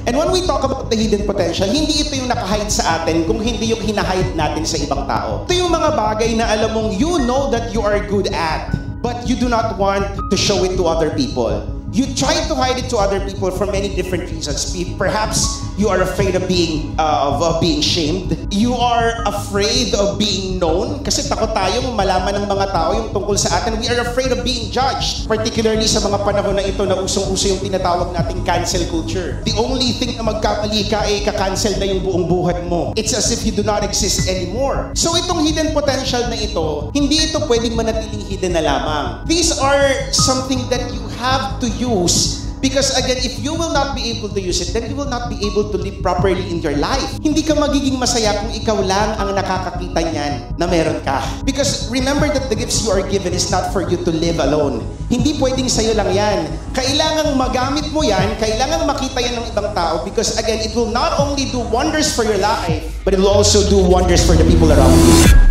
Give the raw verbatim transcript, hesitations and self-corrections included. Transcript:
And when we talk about the hidden potential, hindi ito yung nakahide sa atin kung hindi yung hinahide natin sa ibang tao. Ito yung mga bagay na alam mong you know that you are good at, but you do not want to show it to other people. You try to hide it to other people for many different reasons. Perhaps you are afraid of being uh, of, of being shamed. You are afraid of being known. Kasi takot tayong malaman ng mga tao yung tungkol sa atin. We are afraid of being judged. Particularly sa mga panahon na ito na usong-uso yung tinatawag nating cancel culture. The only thing na magkamali ka ay ka-cancel na yung buong buhay mo. It's as if you do not exist anymore. So itong hidden potential na ito, hindi ito pwedeng manatiling hidden na lamang. These are something that you have to use. Because again, if you will not be able to use it, then you will not be able to live properly in your life. Hindi ka magiging masaya kung ikaw lang ang nakakakita niyan na meron ka. Because remember that the gifts you are given is not for you to live alone. Hindi pwedeng sa'yo lang yan. Kailangang magamit mo yan, kailangang makita yan ng ibang tao because again, it will not only do wonders for your life, but it will also do wonders for the people around you.